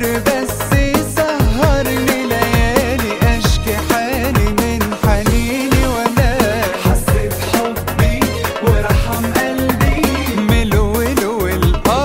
بس سهرني ليالي اشكي حالي من حنيني، وانا حسيت حبي ورحم قلبي من الولول.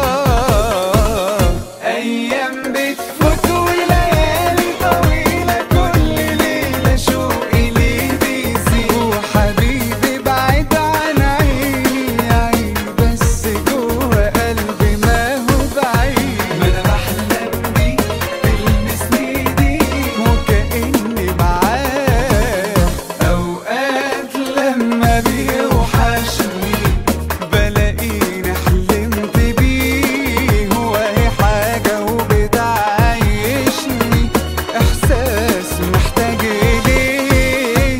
ايام بتفوت وليالي طويلة، كل ليلة شوقي ليه بيزيد، وحبيبي بعيد عن عيني عيني بس جوه قلبي ما هو بعيد. ما انا بحلم بيه تلمسني ايديه وكأني معاه، اوقات لما بيوحشني بلاقيني حلمت بيه، وهي حاجة وبتعيشني احساس محتاج اليه.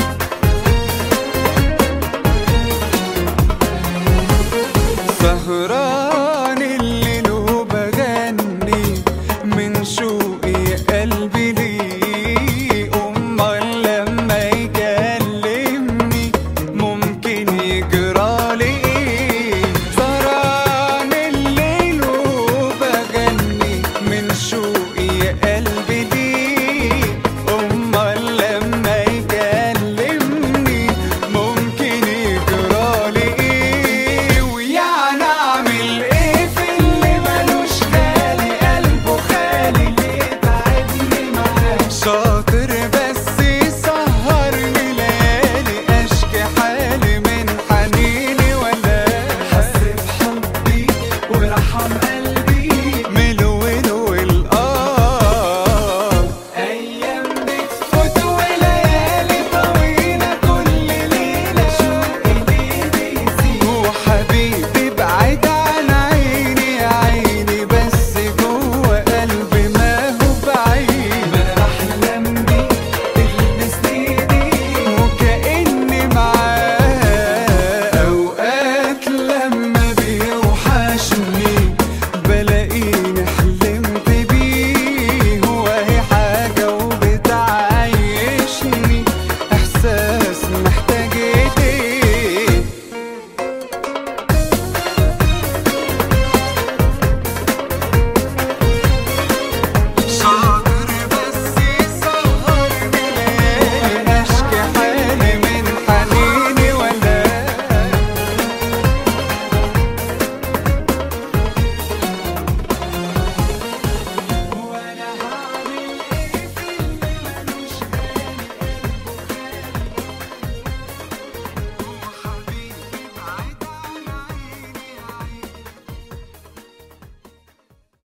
سهران